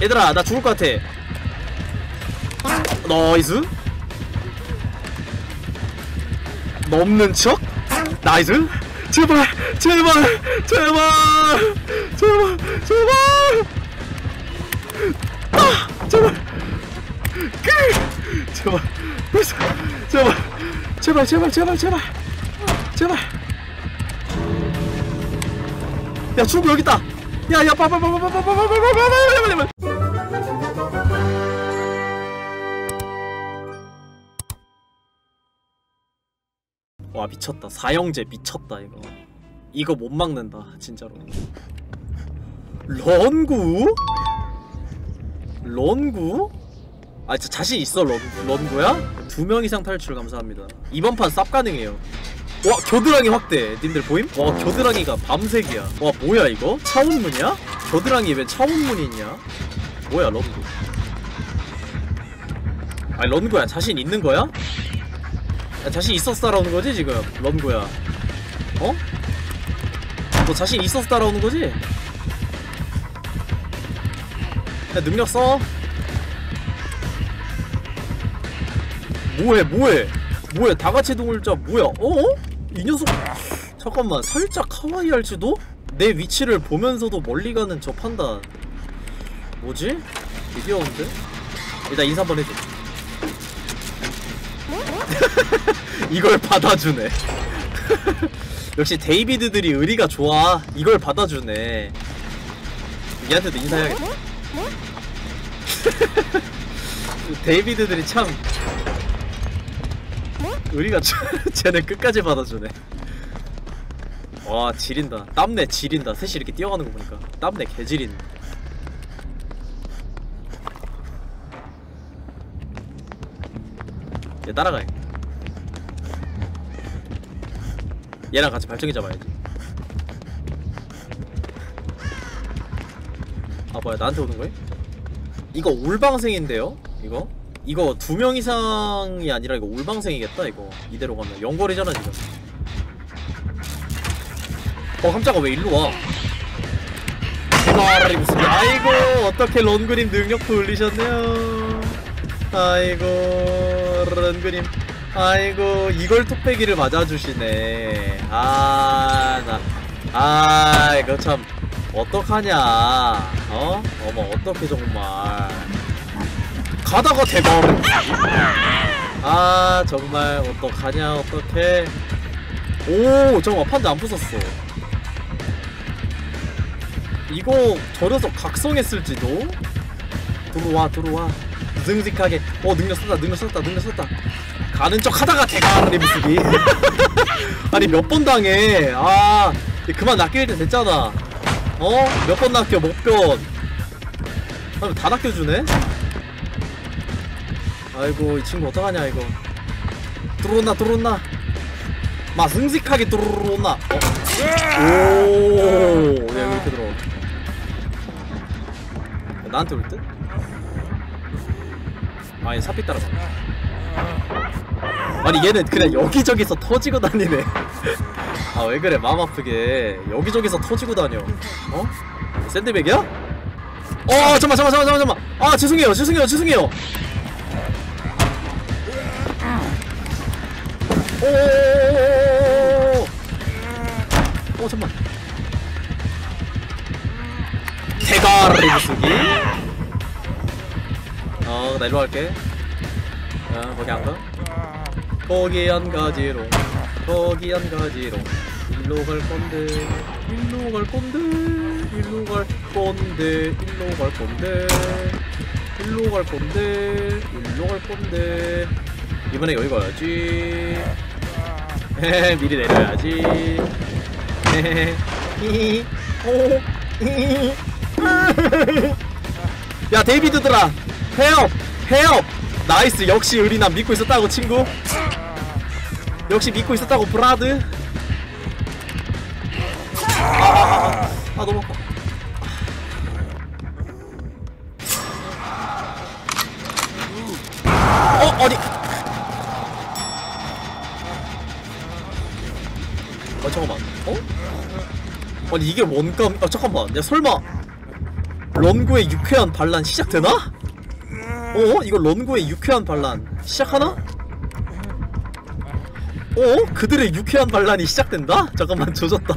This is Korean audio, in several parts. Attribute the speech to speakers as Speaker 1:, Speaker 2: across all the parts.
Speaker 1: 얘들아 나 죽을 것 같아. 나이스. 넘는 척? 나이스. 제발 제발 제발 제발 제발 아 제발 제발 제발 제발 제발 제발 제발 제발. 야 출구 여기 있다. 야야 빨빨빨빨빨빨빨빨빨빨빨빨빨빨. 와 미쳤다. 사형제 미쳤다. 이거 못 막는다 진짜로. 런구? 런구? 아 진짜 자신 있어. 런구야? 2명 이상 탈출 감사합니다. 이번 판 쌉 가능해요. 와 겨드랑이 확대. 님들 보임? 와 겨드랑이가 밤색이야. 와 뭐야 이거? 차원문이야? 겨드랑이에 왜 차원문이 있냐? 뭐야 런구. 아니 런구야 자신 있는 거야? 야, 자신 있어서 따라오는 거지 지금 런구야. 어? 너 자신 있어서 따라오는 거지? 야 능력 써. 뭐해 다같이 동물자 뭐야? 어? 이 녀석 잠깐만 살짝 카와이 할지도? 내 위치를 보면서도 멀리 가는 저 판단 뭐지? 되게 귀여운데? 일단 인사 한번 해줘. 이걸 받아주네. 역시 데이비드들이 의리가 좋아. 이걸 받아주네. 얘한테도 인사해야겠다. 데이비드들이 참 의리가 쟤네 끝까지 받아주네. 와 지린다. 땀내 지린다. 셋이 이렇게 뛰어가는 거 보니까 땀내 개지린. 얘 따라가해. 얘랑 같이 발전기 잡아야지. 아 뭐야 나한테 오는 거야? 이거 울방생인데요? 이거 2명 이상이 아니라 이거 울방생이겠다 이거. 이대로 가면 영거리잖아 지금. 깜짝아 왜 일로 와? 아이고 어떻게 런그림 능력도 올리셨네요. 아이고 런그림. 아이고 이걸 뚝배기를 맞아주시네. 이거 참 어떡하냐. 어머 어떡해 정말. 가다가 대박. 정말 어떡하냐 어떡해. 오 잠깐만 판자 안 부쉈어. 이거 저 녀석 각성했을지도. 들어와 듬직하게. 능력 썼다. 가는 척 하다가 대가리 부수기. 아니 몇 번 당해. 그만 낚일 때 됐잖아. 몇 번 낚여 목변. 다 낚여주네. 아이고 이 친구 어떡하냐 이거. 들어온나 막 듬직하게 들어온나. 오야 왜 이렇게 들어와. 나한테 올 듯? 아니 사피 따라가. 아니 얘는 그냥 여기저기서 터지고 다니네. 왜 그래 마음 아프게 여기저기서 터지고 다녀. 샌드백이야? 잠깐만. 죄송해요. 잠깐만. 대가리 부수기. 나 일로 갈게. 거기 안 가? 거기 안 가지롱. 일로 갈 건데. 이번에 여기 가야지. 미리 내려야지. 야 데이비드들아 헤업. 나이스. 역시 의리 난 믿고 있었다고 친구. 역시 믿고 있었다고 브라드. 너무 아파. 아니 잠깐만. 아니 이게 뭔가. 잠깐만. 야 설마 런구의 유쾌한 반란 시작되나? 이거 런구의 유쾌한 반란 시작하나? 그들의 유쾌한 반란이 시작된다? 잠깐만 조졌다.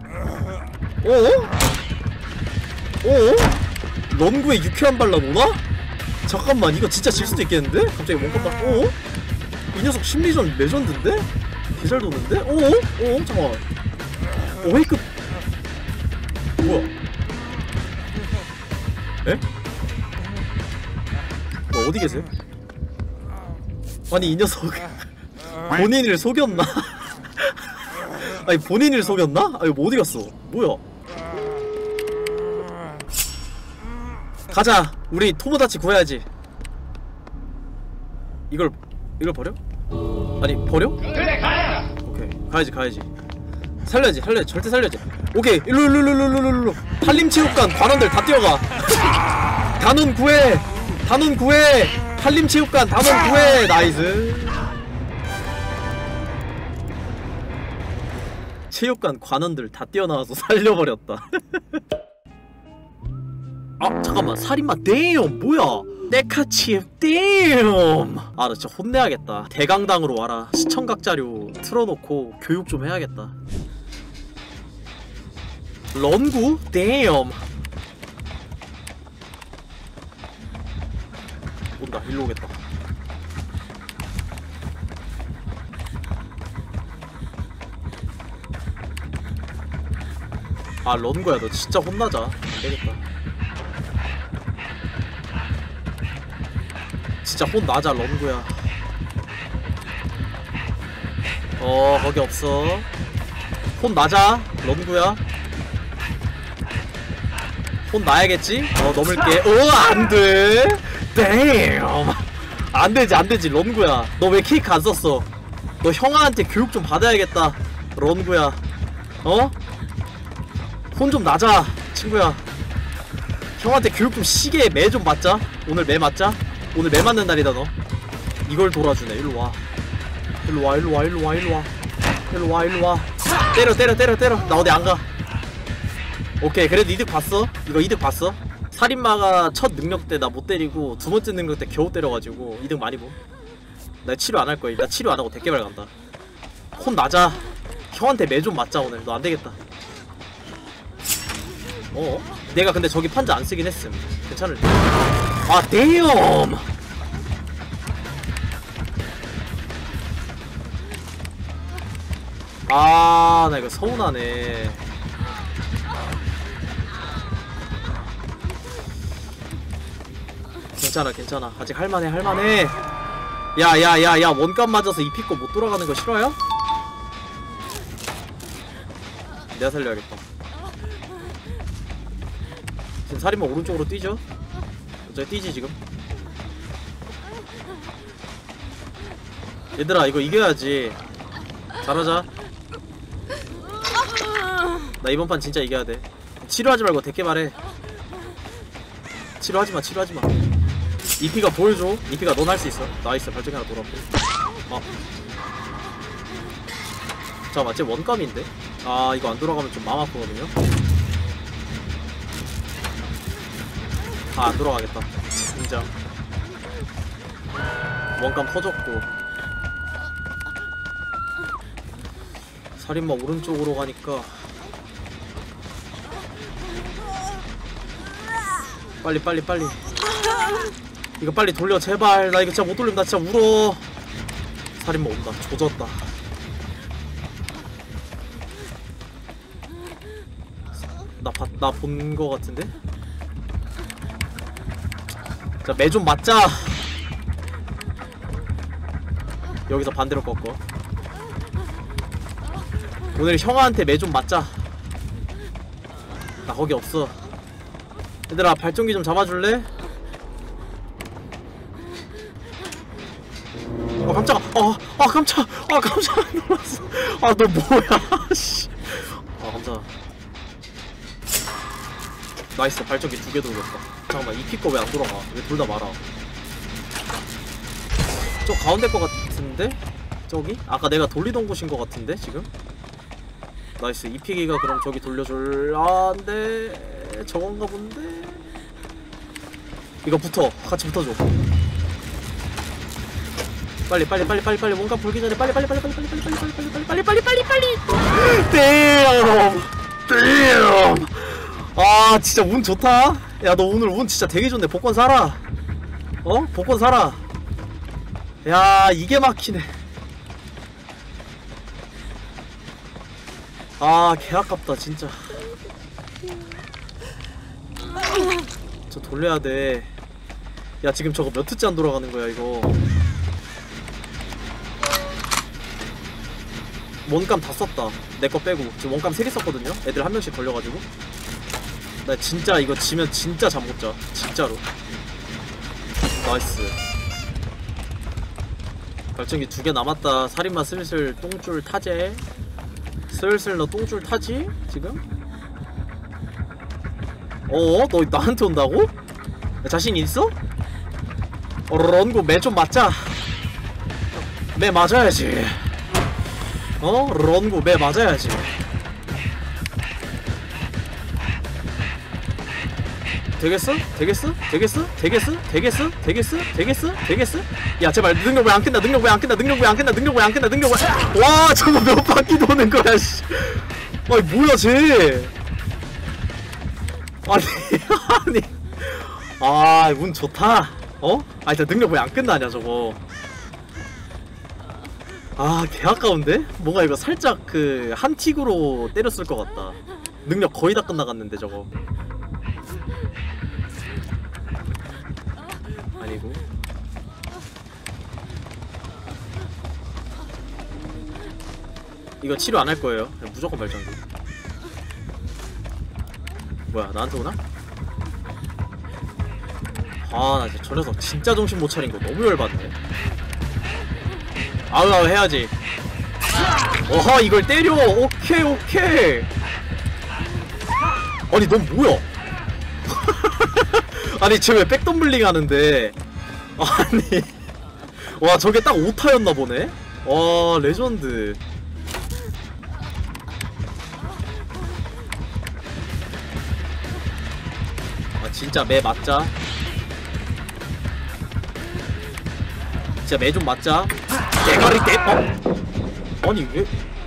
Speaker 1: 런구의 유쾌한 반란 오나? 잠깐만 이거 진짜 질 수도 있겠는데? 갑자기 뭔가 이 녀석 심리전 레전드인데? 개잘 도는데? 잠깐만. 웨이크 뭐야? 에? 어디 계세요? 아니 이 녀석 본인을 속였나? 아니 본인을 속였나? 아니 뭐 어디 갔어? 뭐야? 가자. 우리 토모다치 구해야지. 이걸 버려? 아니 버려?
Speaker 2: 그래 가야.
Speaker 1: 오케이 가야지. 살려야지 절대 살려야지. 오케이 일로 한림체육관 관원들 다 뛰어가. 단원 구해 한림체육관 단원 구해. 나이스. 체육관 관원들 다 뛰어나와서 살려버렸다. 아 잠깐만 살인마 댐 뭐야? 네카치엠 댐. 아 나 진짜 혼내야겠다. 대강당으로 와라. 시청각 자료 틀어놓고 교육 좀 해야겠다. 런구 댐. 온다. 일로 오겠다. 아 런구야 너 진짜 혼나자. 안되겠다. 진짜 혼나자 런구야. 거기 없어. 혼나자 런구야. 혼나야겠지? 넘을게. 안돼. 댐. 안되지 런구야. 너 왜 케이크 안 썼어? 너 형아한테 교육 좀 받아야겠다 런구야. 혼 좀 나자 친구야. 형한테 교육 좀 시계 매 좀 맞자. 오늘 매 맞자. 오늘 매 맞는 날이다 너. 이걸 돌아주네. 일로와. 때려. 나 어디 안가. 오케이 그래도 이득 봤어. 이거 이득 봤어. 살인마가 첫 능력 때 나 못 때리고 두 번째 능력 때 겨우 때려가지고 이득 많이 보. 나 치료 안 할 거야. 나 치료 안 하고 대개발 간다. 혼 나자. 형한테 매 좀 맞자 오늘. 너 안 되겠다. 내가 근데 저기 판자 안 쓰긴 했음. 괜찮을 때. 아 댐. 나 이거 서운하네. 괜찮아. 아직 할만해. 야, 원감 맞아서 이 피꺼 못 돌아가는 거 싫어요? 내가 살려야겠다. 지금 살인마 오른쪽으로 뛰죠? 어차피 뛰지 지금. 얘들아 이거 이겨야지. 잘하자. 나 이번 판 진짜 이겨야 돼. 치료하지 말고 대개발해. 치료하지마. 이피가 보여줘. 이피가 넌 할 수 있어. 나이스. 발전기 하나 돌았고. 잠깐만 쟤 원감인데? 이거 안 돌아가면 좀 마음 아프거든요? 안 돌아가겠다. 인정. 원감 터졌고. 살인마 오른쪽으로 가니까 빨리 이거 빨리 돌려 제발. 나 이거 진짜 못 돌리면 나 진짜 울어. 살인마 온다. 조졌다. 나 본 거 같은데? 자, 매 좀 맞자. 여기서 반대로 꺾어. 오늘 형아한테 매 좀 맞자. 나 거기 없어. 얘들아 발전기 좀 잡아줄래? 깜짝아. 깜짝아 놀랐어. 너 뭐야. 씨. 깜짝아. 나이스. 발전기 2개 돌렸다. 잠깐만 이 피꺼 왜 안 돌아가? 왜 돌다 말아? 저 가운데 거 같은데? 저기? 아까 내가 돌리던 곳인 거 같은데 지금? 나이스. 이 피기가 그럼 저기 돌려줄. 안돼. 저건가 본데. 이거 붙어. 같이 붙어줘. 빨리 뭔가 불기 전에 빨리 댐. 아 진짜 운 좋다. 야 너 오늘 운 진짜 되게 좋네. 복권 사라. 어? 복권 사라. 야 이게 막히네. 아 개아깝다 진짜. 저 돌려야 돼. 야 지금 저거 몇 트째 안 돌아가는 거야 이거. 원감 다 썼다. 내 거 빼고 지금 원감 3개 썼거든요. 애들 한 명씩 걸려가지고. 나 진짜 이거 지면 진짜 잠 못 자. 진짜로. 나이스. 발전기 2개 남았다. 살인마 슬슬 똥줄 타제. 슬슬 너 똥줄 타지? 지금? 너 나한테 온다고? 자신 있어? 런고 매 좀 맞자. 매 맞아야지. 런고 매 맞아야지. 되겠어? 되겠어? 되겠어? 되겠어? 되겠어? 되겠어? 되겠어? 되겠어? 야 제발 능력 왜 안 끝나? 능력 왜 안 끝나? 능력 왜 안 끝나? 능력 왜 안 끝나? 능력 왜? 와 저거 몇 바퀴 도는 거야 씨. 아니 뭐야 쟤? 아니 아 운 좋다. 아니 저 능력 왜 안 끝나냐 저거. 아 개아까운데? 뭔가 이거 살짝 그 한 틱으로 때렸을 것 같다. 능력 거의 다 끝나갔는데 저거. 아니고. 이거 치료 안 할 거예요. 그냥 무조건 발전기. 뭐야 나한테 오나? 아 나 진짜 저 녀석 진짜 정신 못 차린 거 너무 열받네. 아우 해야지. 어허 이걸 때려. 오케이. 아니 넌 뭐야? 아니 쟤 왜 백덤블링 하는데. 아니 와 저게 딱 오타였나 보네. 와 레전드. 아 진짜 매 맞자. 진짜 매 좀 맞자. 대가리 때. 아니 왜?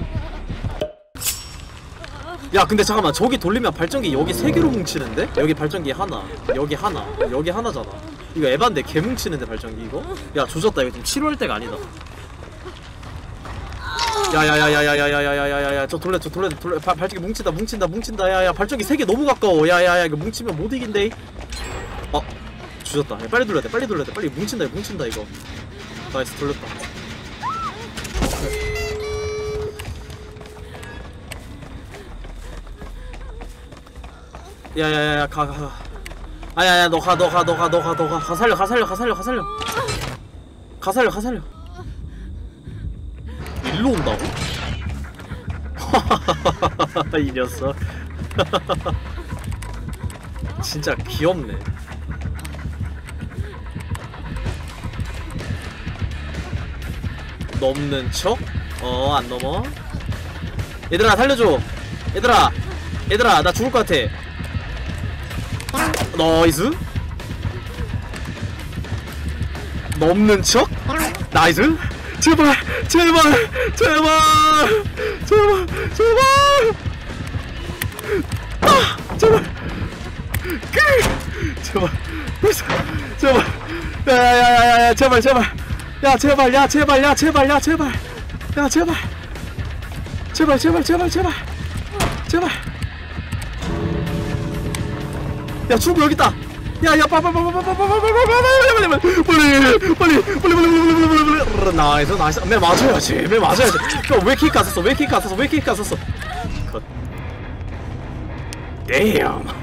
Speaker 1: 야 근데 잠깐만 저기 돌리면 발전기 여기 3개로 뭉치는데? 여기 발전기 하나, 여기 하나, 여기 하나잖아. 이거 에반데 개 뭉치는데 발전기 이거? 야 조졌다. 이거 지금 치료할 때가 아니다. 야야야야야야야야야야야 저 돌려 발전기 뭉친다. 야야 발전기 3개 너무 가까워. 야야야 이거 뭉치면 못 이긴데. 조졌다. 야, 빨리 돌려야 돼. 빨리 뭉친다 이거. 나이스 돌렸다. 야야야야 가. 아야야 너 가 살려. 일로 온다고? 이 녀석. 진짜 귀엽네. 넘는 척? 안 넘어. 얘들아 살려줘. 얘들아 나 죽을 것 같아. 나이스. 넘는 척? 나이스. 제발. 제발. 야야야야야 제발. 야 제발. 야 출구 여기 있다. 야야 빨리. 나이스. 매 맞아야지. 왜 킥 갔었어? 컷. damn.